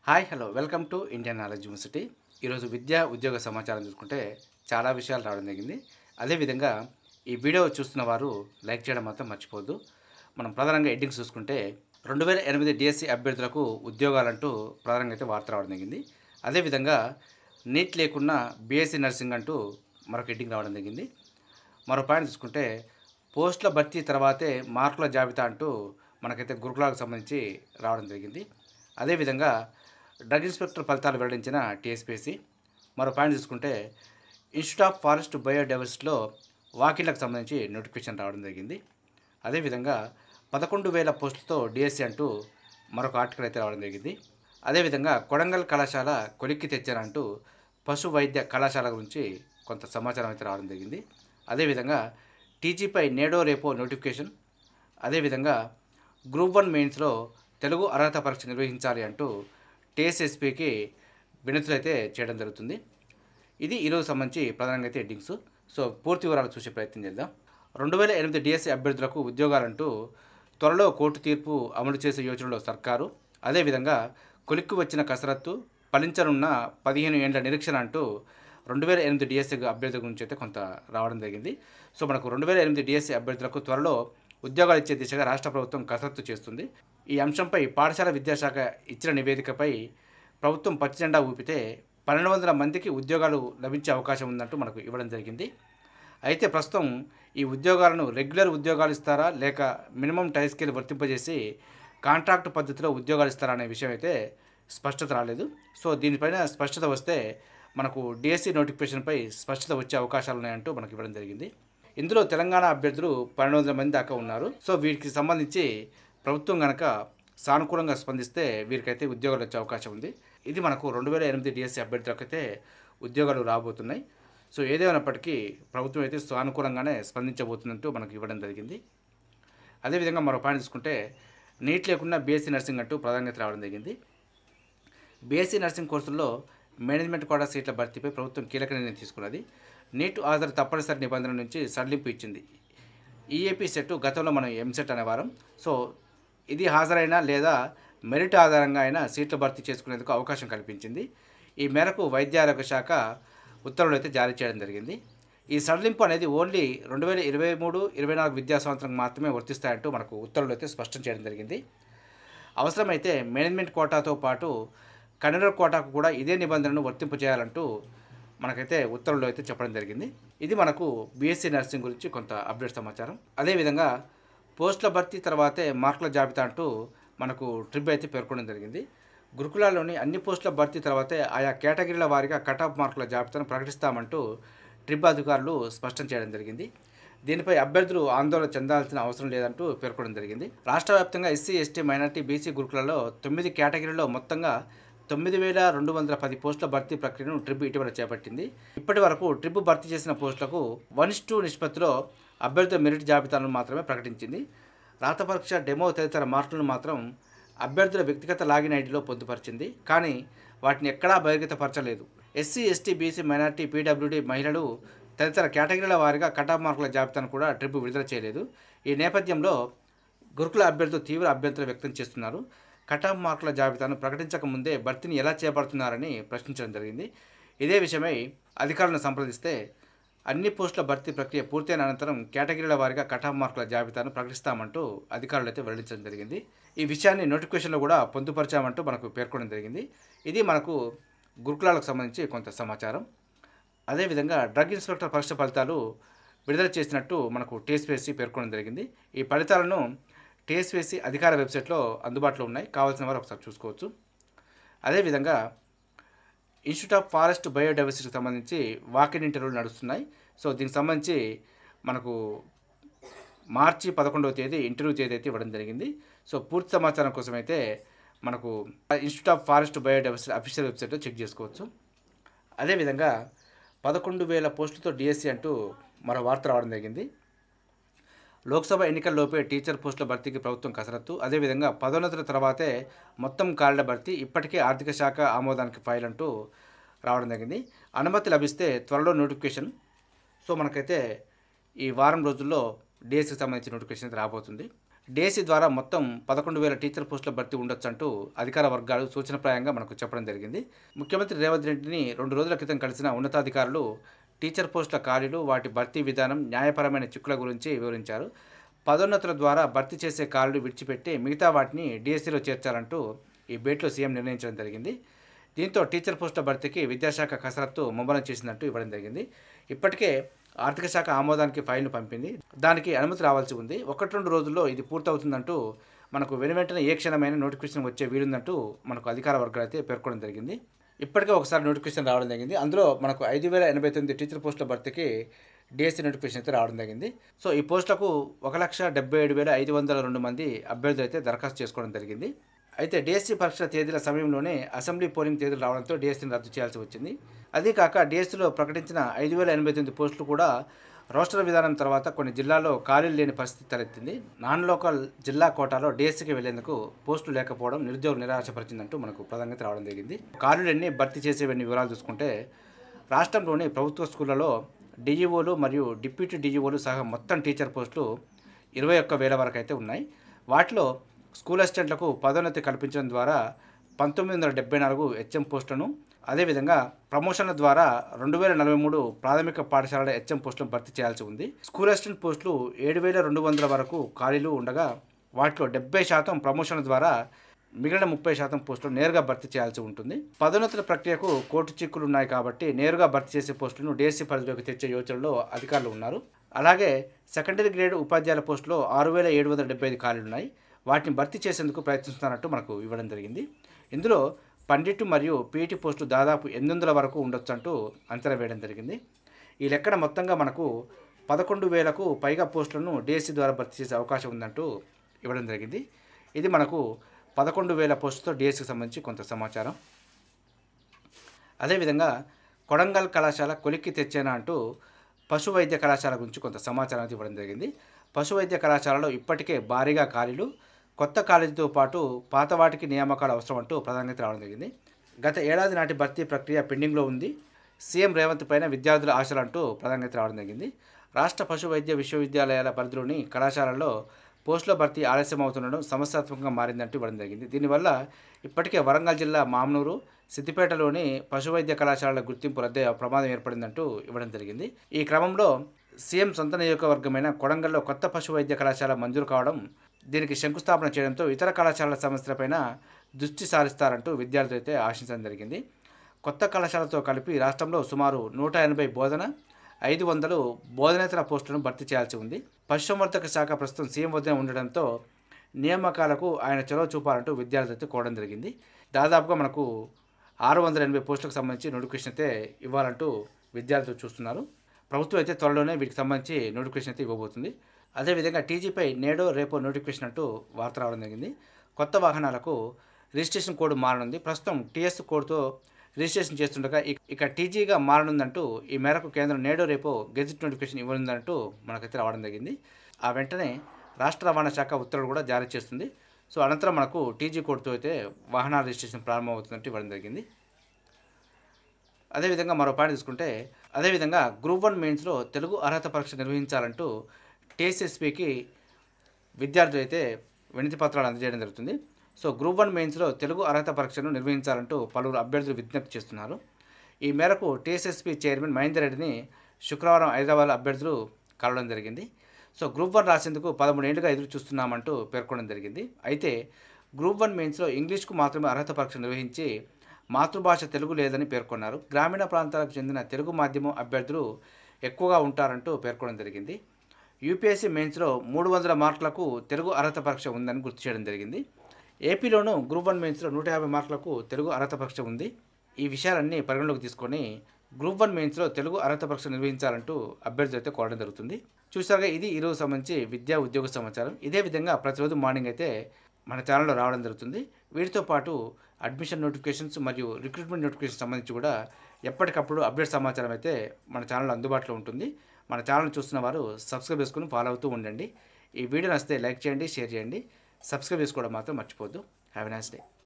Hi hello welcome to Indian knowledge university. ఈరోజు విద్యా ఉద్యోగ సమాచారం చూసుకుంటే చాలా విషయాలు రావడం జరిగింది. అదేవిధంగా ఈ వీడియో చూస్తున్న వారు లైక్ చేయడం మాత్రం మర్చిపోవద్దు. మనం ప్రధానంగా హెడ్డింగ్స్ చూసుకుంటే 2008 డిఎస్సి అభ్యర్థులకు ఉద్యోగాలంటూ ప్రధానంగా అయితే వార్త రావడం జరిగింది. అదేవిధంగా నీట్ లేకున్నా బీఎస్సీ నర్సింగ్ అంటూ మరొక హెడ్డింగ్ రావడం జరిగింది. మరో పాయింట్ చూసుకుంటే పోస్టుల భర్తీ తర్వాతే మార్కుల జాబితా అంటూ మనకైతే గురుకులాలకు సంబంధించి రావడం జరిగింది. అదేవిధంగా డ్రగ్ ఇన్స్పెక్టర్ ఫలితాలు వెల్లడించిన టీఎస్పీఎస్సీ. మరో పాయింట్ చూసుకుంటే ఇన్స్టిట్యూట్ ఆఫ్ ఫారెస్ట్ బయోడైవర్సిటీలో వాకిళ్లకు సంబంధించి నోటిఫికేషన్ రావడం జరిగింది. అదేవిధంగా 11,000 పోస్టులతో డిఎస్సీ అంటూ మరొక ఆర్టికల్ అయితే రావడం జరిగింది. అదేవిధంగా కొడంగల్ కళాశాల కొలిక్కి తెచ్చారంటూ పశు వైద్య కళాశాల గురించి కొంత సమాచారం అయితే రావడం జరిగింది. అదేవిధంగా టీజీపై నేడో రేపో నోటిఫికేషన్. అదేవిధంగా గ్రూప్ 1 మెయిన్స్లో తెలుగు అర్హత పరీక్ష నిర్వహించాలి అంటూ టీఎస్ఎస్పీకి వినతులు అయితే చేయడం జరుగుతుంది. ఇది ఈరోజు సంబంధించి ప్రధానంగా అయితే హెడ్డింగ్స్. సో పూర్తి వివరాలు చూసే ప్రయత్నం చేద్దాం. 2008 డిఎస్సీ అభ్యర్థులకు ఉద్యోగాలంటూ త్వరలో కోర్టు తీర్పు అమలు చేసే యోచనలో సర్కారు. అదేవిధంగా కొలిక్కి వచ్చిన కసరత్తు, ఫలించనున్న 15 ఏండ్ల నిరీక్షణ అంటూ 2008 డిఎస్సీ అభ్యర్థుల గురించి అయితే కొంత రావడం జరిగింది. సో మనకు 2008 డిఎస్సీ అభ్యర్థులకు త్వరలో ఉద్యోగాలు ఇచ్చే దిశగా రాష్ట్ర ప్రభుత్వం కసరత్తు చేస్తుంది. ఈ అంశంపై పాఠశాల విద్యాశాఖ ఇచ్చిన నివేదికపై ప్రభుత్వం పచ్చజెండా ఊపితే 1,200 మందికి ఉద్యోగాలు లభించే అవకాశం ఉందంటూ మనకు ఇవ్వడం జరిగింది. అయితే ప్రస్తుతం ఈ ఉద్యోగాలను రెగ్యులర్ ఉద్యోగాలు ఇస్తారా లేక మినిమం టై స్కేల్ వర్తింపజేసి కాంట్రాక్ట్ పద్ధతిలో ఉద్యోగాలు ఇస్తారా అనే విషయం అయితే స్పష్టత రాలేదు. సో దీనిపైన స్పష్టత వస్తే మనకు డిఎస్సీ నోటిఫికేషన్పై స్పష్టత వచ్చే అవకాశాలు ఉన్నాయంటూ మనకు ఇవ్వడం జరిగింది. ఇందులో తెలంగాణ అభ్యర్థులు 1,200 మంది దాకా ఉన్నారు. సో వీరికి సంబంధించి ప్రభుత్వం కనుక సానుకూలంగా స్పందిస్తే వీరికైతే ఉద్యోగాలు వచ్చే అవకాశం ఉంది. ఇది మనకు 2008 డిఎస్సీ అభ్యర్థులకు అయితే ఉద్యోగాలు రాబోతున్నాయి. సో ఏదేమైనప్పటికీ ప్రభుత్వం అయితే సానుకూలంగానే స్పందించబోతున్నట్టు మనకు ఇవ్వడం జరిగింది. అదేవిధంగా మరో పాయింట్ తీసుకుంటే నీట్ లేకుండా బీఎస్సీ నర్సింగ్ అంటూ ప్రాధాన్యత రావడం జరిగింది. బీఎస్సీ నర్సింగ్ కోర్సుల్లో మేనేజ్మెంట్ కోటా సీట్ల భర్తీపై ప్రభుత్వం కీలక నిర్ణయం తీసుకున్నది. నీట్ హాజరు తప్పనిసరి నిబంధన నుంచి సడలింపు ఇచ్చింది. ఈఏపీ సెట్ గతంలో మనం ఎంసెట్ అనేవారం. సో ఇది హాజరైనా లేదా మెరిట్ ఆధారంగా అయినా సీట్లు భర్తీ చేసుకునేందుకు అవకాశం కల్పించింది. ఈ మేరకు వైద్య ఆరోగ్య శాఖ ఉత్తర్వులు అయితే జారీ చేయడం జరిగింది. ఈ సడలింపు అనేది ఓన్లీ 2023-24 విద్యా సంవత్సరం మాత్రమే వర్తిస్తాయంటూ మనకు ఉత్తర్వులు అయితే స్పష్టం చేయడం జరిగింది. అవసరమైతే మేనేజ్మెంట్ కోటాతో పాటు కన్వీనర్ కోటాకు కూడా ఇదే నిబంధనను వర్తింపజేయాలంటూ మనకైతే ఉత్తర్వులు అయితే చెప్పడం జరిగింది. ఇది మనకు బీఎస్సీ నర్సింగ్ గురించి కొంత అప్డేట్ సమాచారం. అదేవిధంగా పోస్టుల భర్తీ తర్వాతే మార్కుల జాబితా అంటూ మనకు ట్రిబ్ అయితే పేర్కొనడం జరిగింది. గురుకులాల్లోని అన్ని పోస్టుల భర్తీ తర్వాతే ఆయా కేటగిరీల వారీగా కట్ ఆఫ్ మార్కుల జాబితాను ప్రకటిస్తామంటూ ట్రిబ్ అధికారులు స్పష్టం చేయడం జరిగింది. దీనిపై అభ్యర్థులు ఆందోళన చెందాల్సిన అవసరం లేదంటూ పేర్కొనడం జరిగింది. రాష్ట్ర వ్యాప్తంగా ఎస్సీ, ఎస్టీ, మైనార్టీ, బీసీ గురుకులలో 9 కేటగిరీల్లో మొత్తంగా 9,210 పోస్టుల భర్తీ ప్రక్రియను ట్రిబ్ ఇటీవల చేపట్టింది. ఇప్పటి వరకు ట్రిబ్ భర్తీ చేసిన పోస్టులకు 1:2 నిష్పత్తిలో అభ్యర్థుల మెరిట్ జాబితాలను మాత్రమే ప్రకటించింది. రాత పరీక్ష, డెమో తదితర మార్కులను మాత్రం అభ్యర్థుల వ్యక్తిగత లాగిన్ ఐడిలో పొందుపరిచింది. కానీ వాటిని ఎక్కడా బహిర్గతపరచలేదు. SC, ST, BC, minority, PWD, మహిళలు తదితర కేటగిరీల వారీగా కట్ ఆఫ్ మార్కుల జాబితాను కూడా ట్రిబ్ విడుదల చేయలేదు. ఈ నేపథ్యంలో గురుకుల అభ్యర్థులు తీవ్ర అభ్యంతరం వ్యక్తం చేస్తున్నారు. కట్ ఆఫ్ మార్కుల జాబితాను ప్రకటించక ముందే భర్తీని ఎలా చేపడుతున్నారని ప్రశ్నించడం జరిగింది. ఇదే విషయమై అధికారులను సంప్రదిస్తే అన్ని పోస్టుల భర్తీ ప్రక్రియ పూర్తయిన అనంతరం కేటగిరీల వారీగా కట్ ఆఫ్ మార్కుల జాబితాను ప్రకటిస్తామంటూ అధికారులు అయితే వెల్లడించడం జరిగింది. ఈ విషయాన్ని నోటిఫికేషన్లో కూడా పొందుపరిచామంటూ మనకు పేర్కొనడం జరిగింది. ఇది మనకు గురుకులాలకు సంబంధించి కొంత సమాచారం. అదేవిధంగా డ్రగ్ ఇన్స్పెక్టర్ పరీక్ష ఫలితాలు విడుదల చేసినట్టు మనకు టీఎస్పీఎస్సీ పేర్కొనడం జరిగింది. ఈ ఫలితాలను టీఎస్పీఎస్సీ అధికార వెబ్సైట్లో అందుబాటులో ఉన్నాయి. కావాల్సిన వారు ఒకసారి చూసుకోవచ్చు. అదేవిధంగా ఇన్స్టిట్యూట్ ఆఫ్ ఫారెస్ట్ బయోడైవర్సిటీకి సంబంధించి వాకిన్ ఇంటర్వ్యూలు నడుస్తున్నాయి. సో దీనికి సంబంధించి మనకు మార్చి 11వ తేదీ ఇంటర్వ్యూ తేదీ అయితే ఇవ్వడం జరిగింది. సో పూర్తి సమాచారం కోసం అయితే మనకు institute of forest biodiversity official వెబ్సైట్లో చెక్ చేసుకోవచ్చు. అదేవిధంగా 11,000 పోస్టులతో డిఎస్సీ అంటూ మరో వార్త రావడం జరిగింది. లోక్సభ ఎన్నికల్లోపే టీచర్ పోస్టుల భర్తీకి ప్రభుత్వం కసరత్తు. అదేవిధంగా పదోన్నతుల తర్వాతే మొత్తం ఖాళీల భర్తీ. ఇప్పటికే ఆర్థిక శాఖ ఆమోదానికి ఫైల్ అంటూ రావడం జరిగింది. అనుమతి లభిస్తే త్వరలో నోటిఫికేషన్. సో మనకైతే ఈ వారం రోజుల్లో డిఎస్సీకి సంబంధించిన నోటిఫికేషన్ రాబోతుంది. డిఎస్సి ద్వారా మొత్తం 11,000 టీచర్ పోస్టుల భర్తీ ఉండొచ్చంటూ అధికార వర్గాలు సూచనప్రాయంగా మనకు చెప్పడం జరిగింది. ముఖ్యమంత్రి రేవంత్ రెడ్డిని 2 రోజుల క్రితం కలిసిన ఉన్నతాధికారులు టీచర్ పోస్టుల ఖాళీలు, వాటి భర్తీ విధానం, న్యాయపరమైన చిక్కుల గురించి వివరించారు. పదోన్నతుల ద్వారా భర్తీ చేసే ఖాళీలు విడిచిపెట్టి మిగతా వాటిని డిఎస్సిలో చేర్చాలంటూ ఈ భేటీలో సీఎం నిర్ణయించడం జరిగింది. దీంతో టీచర్ పోస్టుల భర్తీకి విద్యాశాఖ కసరత్తు ముమ్మరం చేసినట్టు ఇవ్వడం జరిగింది. ఇప్పటికే ఆర్థిక శాఖ ఆమోదానికి ఫైల్ను పంపింది. దానికి అనుమతి రావాల్సి ఉంది. 1-2 రోజుల్లో ఇది పూర్తవుతుందంటూ మనకు వెనువెంటనే ఏ క్షణమైన నోటిఫికేషన్ వచ్చే వీలుందంటూ మనకు అధికార వర్గాలు అయితే పేర్కొనడం జరిగింది. ఇప్పటికే ఒకసారి నోటిఫికేషన్ రావడం జరిగింది. అందులో మనకు 5,089 టీచర్ పోస్టుల భర్తీకి డిఎస్సి నోటిఫికేషన్ అయితే రావడం జరిగింది. సో ఈ పోస్టులకు 1,77,502 మంది అభ్యర్థులు అయితే దరఖాస్తు చేసుకోవడం జరిగింది. అయితే డిఎస్సి పరీక్షల తేదీల సమయంలోనే అసెంబ్లీ పోలింగ్ తేదీలు రావడంతో డిఎస్సిని రద్దు చేయాల్సి వచ్చింది. అదీ కాక డిఎస్సిలో ప్రకటించిన 5,089 పోస్టులు కూడా రోస్టర్ విధానం తర్వాత కొన్ని జిల్లాల్లో ఖాళీలు లేని పరిస్థితి తలెత్తింది. నాన్ లోకల్ జిల్లా కోటాలో డిఎస్సికి వెళ్లేందుకు పోస్టులు లేకపోవడం నిరుద్యోగులు నిరాశపరిచిందంటూ మనకు ప్రధానంగా రావడం జరిగింది. ఖాళీలన్నీ భర్తీ చేసేవన్నీ వివరాలు చూసుకుంటే రాష్ట్రంలోని ప్రభుత్వ స్కూళ్లలో డిఈఓలు మరియు డిప్యూటీ డిఈఓలు సహా మొత్తం టీచర్ పోస్టులు 21,000 వరకు అయితే ఉన్నాయి. వాటిలో స్కూల్ అసిస్టెంట్లకు పదోన్నతి కల్పించడం ద్వారా 1,974 హెచ్ఎం పోస్టులను, అదేవిధంగా ప్రమోషన్ల ద్వారా 2,043 ప్రాథమిక పాఠశాలల హెచ్ఎం పోస్టులను భర్తీ చేయాల్సి ఉంది. స్కూల్ అసిస్టెంట్ పోస్టులు 7,200 వరకు ఖాళీలు ఉండగా వాటిలో 70% ప్రమోషన్ల ద్వారా మిగిలిన 30% పోస్టులు నేరుగా భర్తీ చేయాల్సి ఉంటుంది. పదోన్నతుల ప్రక్రియకు కోర్టు చిక్కులు ఉన్నాయి కాబట్టి నేరుగా భర్తీ చేసే పోస్టులను డిఎస్సి పరిధిలోకి తెచ్చే యోచనలో అధికారులు ఉన్నారు. అలాగే సెకండరీ గ్రేడ్ ఉపాధ్యాయుల పోస్టులో 6,775 ఖాళీలు ఉన్నాయి. వాటిని భర్తీ చేసేందుకు ప్రయత్నిస్తున్నట్టు మనకు ఇవ్వడం జరిగింది. ఇందులో పండిట్ మరియు పీఈటీ పోస్టులు దాదాపు 800 వరకు ఉండొచ్చు అంటూ అంచనా వేయడం జరిగింది. ఈ లెక్కన మొత్తంగా మనకు 11,000కు పైగా పోస్టులను డిఎస్సి ద్వారా భర్తీ చేసే అవకాశం ఉందంటూ ఇవ్వడం జరిగింది. ఇది మనకు 11,000 పోస్టులతో డిఎస్సికి సంబంధించి కొంత సమాచారం. అదేవిధంగా కొడంగల్ కళాశాల కొలిక్కి తెచ్చేనా అంటూ పశు వైద్య కళాశాల గురించి కొంత సమాచారం అయితే ఇవ్వడం జరిగింది. పశు వైద్య కళాశాలలో ఇప్పటికే భారీగా ఖాళీలు, కొత్త కాలేజీతో పాటు పాత వాటికి నియామకాలు అవసరం అంటూ ప్రధానంగా రావడం జరిగింది. గత ఏడాది నాటి భర్తీ ప్రక్రియ పెండింగ్లో ఉంది. సీఎం రేవంత్ పైన విద్యార్థుల ఆశలు అంటూ ప్రధానంగా రావడం జరిగింది. రాష్ట్ర పశు వైద్య విశ్వవిద్యాలయాల పరిధిలోని కళాశాలల్లో పోస్టుల భర్తీ ఆలస్యం అవుతుండడం సమస్యాత్మకంగా మారిందంటూ ఇవ్వడం జరిగింది. దీనివల్ల ఇప్పటికే వరంగల్ జిల్లా మామ్నూరు, సిద్దిపేటలోని పశు వైద్య కళాశాలల గుర్తింపు రద్దయ్యే ప్రమాదం ఏర్పడిందంటూ ఇవ్వడం జరిగింది. ఈ క్రమంలో సీఎం సొంత నియోజకవర్గమైన కొడంగల్లో కొత్త పశు వైద్య కళాశాల మంజూరు కావడం, దీనికి శంకుస్థాపన చేయడంతో ఇతర కళాశాలల సమస్యలపైన దృష్టి సారిస్తారంటూ విద్యార్థులు అయితే ఆశించడం జరిగింది. కొత్త కళాశాలతో కలిపి రాష్ట్రంలో సుమారు 180 బోధన, 500 బోధనేతర పోస్టులను భర్తీ చేయాల్సి ఉంది. పశుసంవర్ధక శాఖ ప్రస్తుతం సీఎం వద్దనే ఉండడంతో నియామకాలకు ఆయన చొరవ చూపాలంటూ విద్యార్థులు అయితే కోరడం జరిగింది. దాదాపుగా మనకు 680 పోస్టులకు సంబంధించి నోటిఫికేషన్ అయితే ఇవ్వాలంటూ విద్యార్థులు చూస్తున్నారు. ప్రభుత్వం అయితే త్వరలోనే వీటికి సంబంధించి నోటిఫికేషన్ అయితే ఇవ్వబోతుంది. అదేవిధంగా టీజీపై నేడో రేపో నోటిఫికేషన్ అంటూ వార్త రావడం జరిగింది. కొత్త వాహనాలకు రిజిస్ట్రేషన్ కోడ్ మారనుంది. ప్రస్తుతం టీఎస్ కోడ్తో రిజిస్ట్రేషన్ చేస్తుండగా ఇక టీజీగా మారనుందంటూ ఈ మేరకు కేంద్రం నేడో రేపో గెజిట్ నోటిఫికేషన్ ఇవ్వనుందంటూ మనకైతే రావడం జరిగింది. ఆ వెంటనే రాష్ట్ర రవాణా శాఖ ఉత్తర్వులు కూడా జారీ చేస్తుంది. సో అనంతరం మనకు టీజీ కోడ్తో అయితే వాహనాల రిజిస్ట్రేషన్ ప్రారంభమవుతుందంటూ ఇవ్వడం జరిగింది. అదేవిధంగా మరో పాయింట్ తీసుకుంటే, అదేవిధంగా గ్రూప్ 1 మెయిన్స్లో తెలుగు అర్హత పరీక్ష నిర్వహించాలంటూ టీఎస్ఎస్పీకి విద్యార్థులు అయితే వినతి పత్రాలు అందజేయడం జరుగుతుంది. సో గ్రూప్ 1 మెయిన్స్లో తెలుగు అర్హత పరీక్షను నిర్వహించాలంటూ పలువురు అభ్యర్థులు విజ్ఞప్తి చేస్తున్నారు. ఈ మేరకు టీఎస్ఎస్పీ చైర్మన్ మహేందర్ రెడ్డిని శుక్రవారం హైదరాబాద్ అభ్యర్థులు కలవడం జరిగింది. సో గ్రూప్ 1 రాసేందుకు 13 ఏళ్లుగా ఎదురు చూస్తున్నామంటూ పేర్కొనడం జరిగింది. అయితే గ్రూప్ 1 మెయిన్స్లో ఇంగ్లీష్కు మాత్రమే అర్హత పరీక్ష నిర్వహించి మాతృభాష తెలుగు లేదని పేర్కొన్నారు. గ్రామీణ ప్రాంతాలకు చెందిన తెలుగు మాధ్యమం అభ్యర్థులు ఎక్కువగా ఉంటారంటూ పేర్కొనడం జరిగింది. యూపీఎస్సీ మెయిన్స్లో 300 మార్కులకు తెలుగు అర్హత పరీక్ష ఉందని గుర్తు చేయడం జరిగింది. ఏపీలోనూ గ్రూప్ 1 మెయిన్స్లో 150 మార్కులకు తెలుగు అర్హత పరీక్ష ఉంది. ఈ విషయాలన్నీ పరిగణలోకి తీసుకొని గ్రూప్ 1 మెయిన్స్లో తెలుగు అర్హత పరీక్ష నిర్వహించాలంటూ అభ్యర్థులు అయితే కోరడం జరుగుతుంది. చూసారుగా ఇది ఈరోజు సంబంధించి విద్యా ఉద్యోగ సమాచారం. ఇదే విధంగా ప్రతిరోజు మార్నింగ్ అయితే మన ఛానల్లో రావడం జరుగుతుంది. వీటితో పాటు అడ్మిషన్ నోటిఫికేషన్స్ మరియు రిక్రూట్మెంట్ నోటిఫికేషన్ సంబంధించి కూడా ఎప్పటికప్పుడు అప్డేట్ సమాచారం అయితే మన ఛానల్లో అందుబాటులో ఉంటుంది. మన ఛానల్ చూస్తున్న వారు సబ్స్క్రైబ్ చేసుకుని ఫాలో అవుతూ ఉండండి. ఈ వీడియో నచ్చితే లైక్ చేయండి, షేర్ చేయండి, సబ్స్క్రైబ్ చేసుకోవడం మాత్రం మర్చిపోవద్దు. Have a nice day.